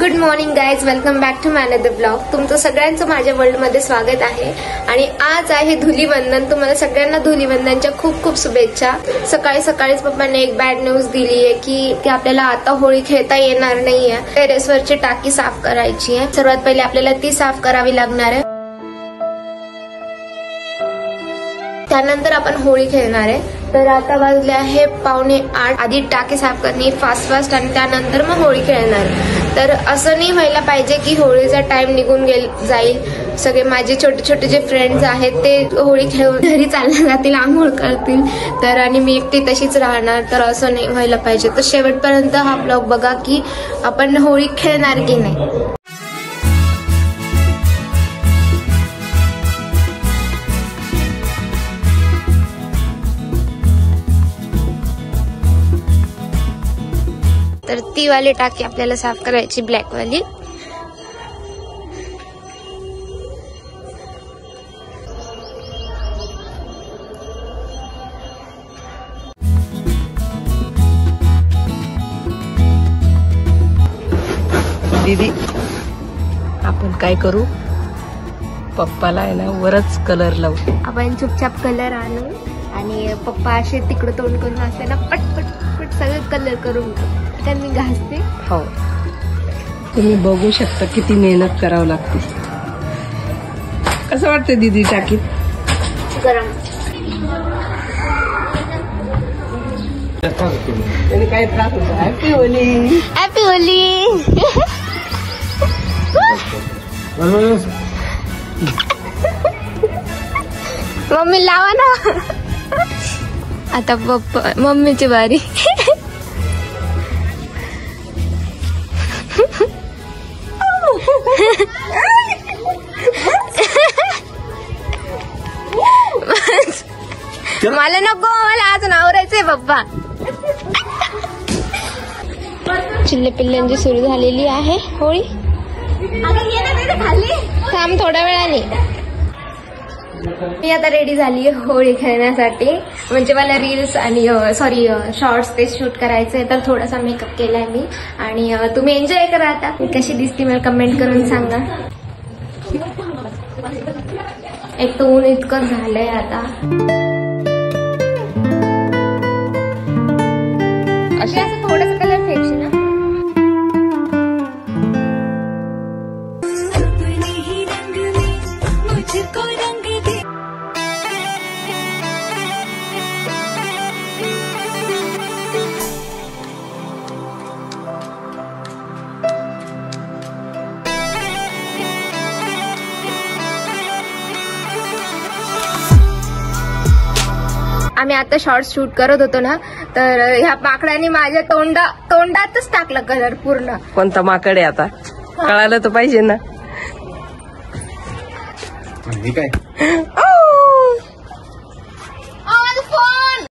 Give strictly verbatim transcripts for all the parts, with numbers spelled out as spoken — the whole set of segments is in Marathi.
Good morning guys, welcome back to my another blog. तुमचं सगळ्यांचं माझ्या वर्ल्ड मध्ये स्वागत आहे. आणि आज आहे धुलीवंदन. तुम्हाला सगळ्यांना धुलीवंदनच्या खूप खूप शुभेच्छा. सकाळी सकाळीच पप्पाने एक बॅड न्यूज दिली आहे की, की आपल्याला आता होळी खेळता येणार नाहीये. टेरेसवरची टाकी साफ करायची आहे. सर्वात पहिले आपल्याला ती साफ करावी लागणार आहे. त्यानंतर आपण होळी खेळणार आहे. तर आता वाजले आहे पावणे आठ. आधी टाकी साफ करणे फास्ट फास्ट आणि त्यानंतर मग होळी खेळणार. तर असं नाही व्हायला पाहिजे की होळीचा टाइम निघून गेल जाईल. सगळे माझे छोटे छोटे जे फ्रेंड्स आहेत ते होळी खेळून घरी चालले जातील, आंघोळ करतील, तर आणि मी एकटी तशीच राहणार. तर असं नाही व्हायला पाहिजे. तर शेवटपर्यंत हा ब्लॉग बघा की आपण होळी खेळणार की नाही. तर ती वाली टाकी आपल्याला साफ करायची, ब्लॅक वाली. दीदी, आपण काय करू? पप्पाला आहे ना वरच कलर लावू. आपण चुपचाप कलर आणू आणि पप्पा असे तिकडं तोंड करून असते ना, पट पट पट सगळं कलर करून त्यांनी घासते. हो, तुम्ही बघू शकता किती मेहनत करावं लागते. कसं वाटतं दीदी टाकीत? गरम. काय त्रास होतो? Happy Holi. Happy Holi. Mummy लावा ना. आता पप्पा मम्मीची बारी. मला नको, मला अजून आवरायचंय पप्पा. चिल्ले पिल्ल्यांची सुरू झालेली आहे होळी. थांब थोड्या वेळाने. मी आता रेडी झाली होळी खेळण्यासाठी. म्हणजे मला रील्स आणि सॉरी शॉर्ट्स ते शूट करायचंय, तर थोडासा मेकअप केलाय मी. आणि तुम्ही एन्जॉय करा. आता कशी दिसते मला कमेंट करून सांगा. एक तर ऊन इतकं झालंय आता. अशी असं थोडंसं कलर फेकशी ना. आम्ही आता शॉर्ट शूट करत होतो ना, तर ह्या माकडाने माझ्या तोंडा तोंडातच टाकलं कलर पूर्ण. कोणता माकड आहे आता कळालं तर पाहिजे ना. काय फोन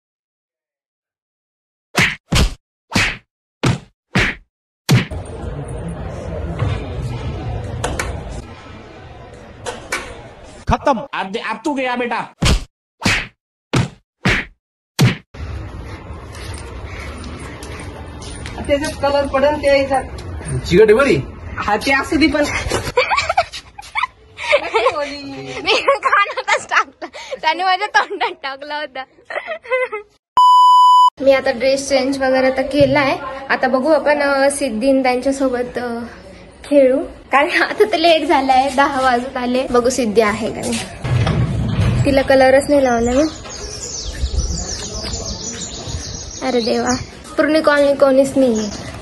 खत्म. अब अब तू गया बेटा. त्याच्यात कलर पडन ते चिकट बरी. हा ते असू दे पण मी कानातच टाकला, त्याने माझ्या तोंडात टाकला होता. मी आता ड्रेस चेंज वगैरे तर केलाय. आता बघू आपण सिद्धीन त्यांच्यासोबत खेळू, कारण आता तर लेट झालाय, दहा वाजत आले. बघू सिद्धी आहे का नाही. तिला कलरच नाही लावला मी. अरे देवा, पूर्ण कॉलनी कोणीच नाहीये.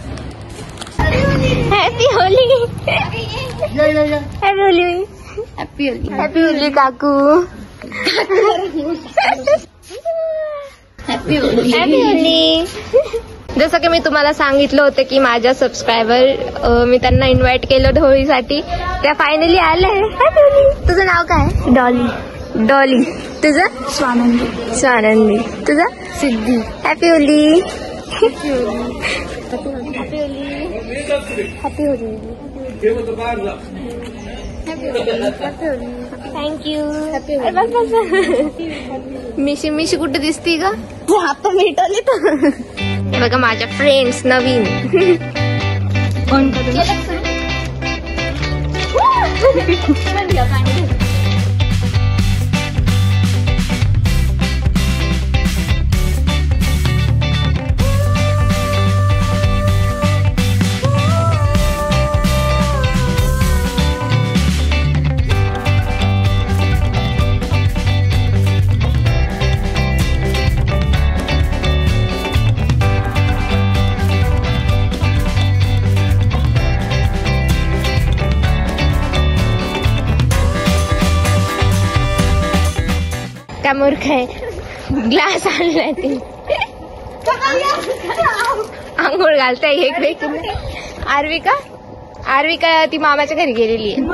Happy Holi. Happy Holi. Happy Holi. Happy Holi काकू. हॅपी होली. हॅपी होली. जसं की मी तुम्हाला सांगितलं होतं की माझ्या सबस्क्रायबर मी त्यांना इन्व्हाइट केलं होळीसाठी, त्या फायनली आल्या. हॅपी होली. तुझं नाव काय? डॉली. डॉली. तुझं? स्वानंदी. स्वानंदी. तुझं? Siddhi. Happy Holi. Happy Holi. Happy Holi. Happy Holi. Thank you. मिशी मिशी कुठे दिसती का? हात मिटवली तर. बघा माझ्या फ्रेंड्स नवीन. कोण त्या मूर्ख आहे ग्लास आणलाय ते आंघोळ घालताय इकडे की नाही. आर्विका आर्विका ती मामाच्या घरी गेलेली आहे.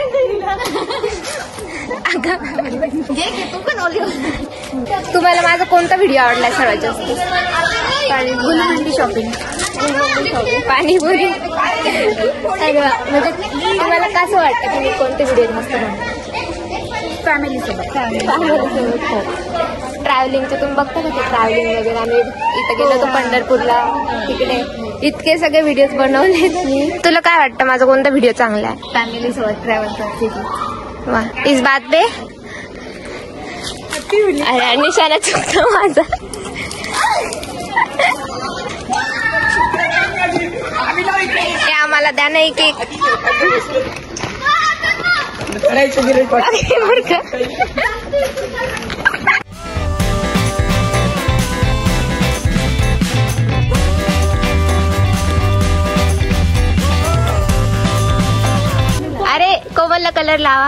तुम्हाला माझा कोणता व्हिडिओ आवडला सर्वात जास्त? पाणीपुरी शॉपिंग पाणीपुरी म्हणजे तुम्हाला कसं वाटतं की मी कोणते व्हिडिओ मस्त बनवते? फॅमिली सोबत फॅमिली सोबत ट्रॅव्हलिंगचे तुम्ही बघता का ते ट्रॅव्हलिंग वगैरे आम्ही इथं गेलो होतो पंढरपूरला तिकडे इतके सगळे व्हिडिओ बनवलेत मी. तुला काय वाटतं माझा कोणता व्हिडिओ चांगला आहे? फॅमिली सोबत ट्रॅव्हल करते. वा इस बात पे अरे निशाणा चुकतो माझा. ते आम्हाला द्या नाही केक अरे कोमलला कलर लावा.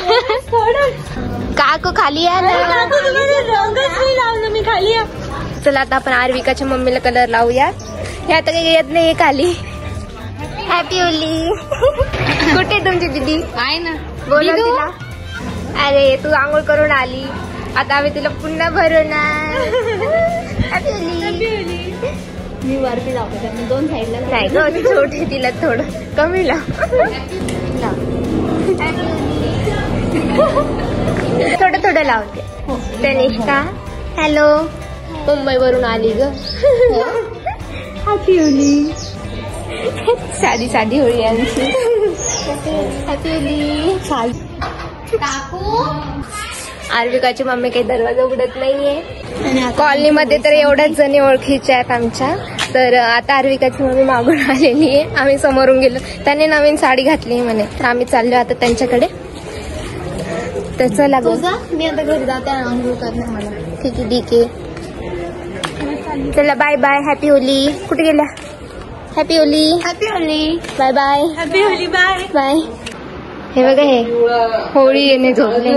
काकू खाली या ना. मी खाली या. चला आता आपण आर्विकाच्या मम्मीला कलर लावूया. हे आता काही येत नाही खाली. हॅपी होली. कुठे तुमची दीदी आहे ना बोला तिला. अरे तू आंघोळ करून आली आता आम्ही तिला पुन्हा भरवणार. Happy Holy. मी वरती लावते त्यामुळे दोन साईडला नाही ग ती छोटी तिला थोडं कमी लाव. थोडं थोडं लावते. तनिष्का हॅलो मुंबई वरून आली ग. हॅपी होली. साधी साधी होळी आमची. हॅपी होली. काकू आर्विकाची मम्मी काही दरवाजा उघडत नाहीये. कॉलनीमध्ये तर एवढ्याच जणी ओळखीच्या आहेत आमच्या. तर आता आर्विकाची मम्मी मागून आलेली आहे. आम्ही समोरून गेलो. त्याने नवीन साडी घातली म्हणे तर आम्ही चाललो आता त्यांच्याकडे. तर चला मी आता घरी जाते आंघोळ करणार मला. ठीक आहे ठीक आहे. चला बाय बाय. हॅपी होली. कुठे गेल्या? Happy Holi. Happy Holi. Bye bye. Happy Holi. Bye bye. हे बघा हे होळी येणे झोपले.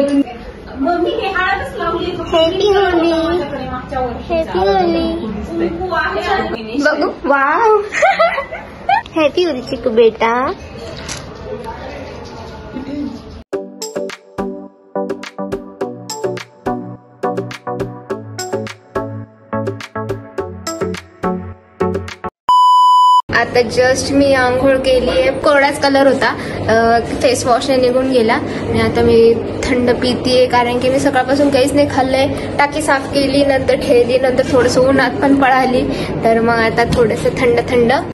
हॅपी होली. हॅपी होली. बघू वाव. हॅपी होली चिकू बेटा. आता जस्ट मी आंघोळ केली आहे. कोरडाच कलर होता फेस वॉशने निघून गेला आणि आता मी थंड पितीये कारण की मी सकाळपासून काहीच नाही खाल्लंय. टाकी साफ केली नंतर ठेवली नंतर थोडंसं उन्हात पण पळाली तर मग आता थोडंसं थंड थंड